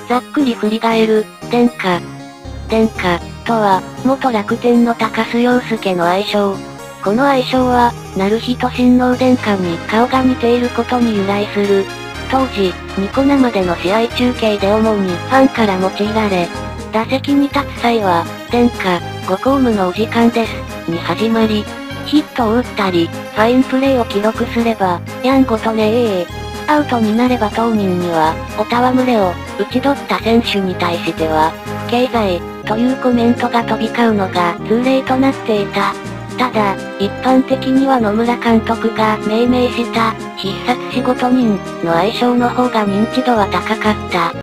ざっくり振り返る、殿下。殿下、とは、元楽天の高須陽介の愛称。この愛称は、成人親王殿下に顔が似ていることに由来する。当時、ニコ生での試合中継で主にファンから用いられ、打席に立つ際は、殿下、ご公務のお時間です、に始まり、ヒットを打ったり、ファインプレーを記録すれば、やんごとねアウトになれば当人には、お戯れを、打ち取った選手に対しては、不敬罪、というコメントが飛び交うのが通例となっていた。ただ、一般的には野村監督が命名した、必殺仕事人の愛称の方が認知度は高かった。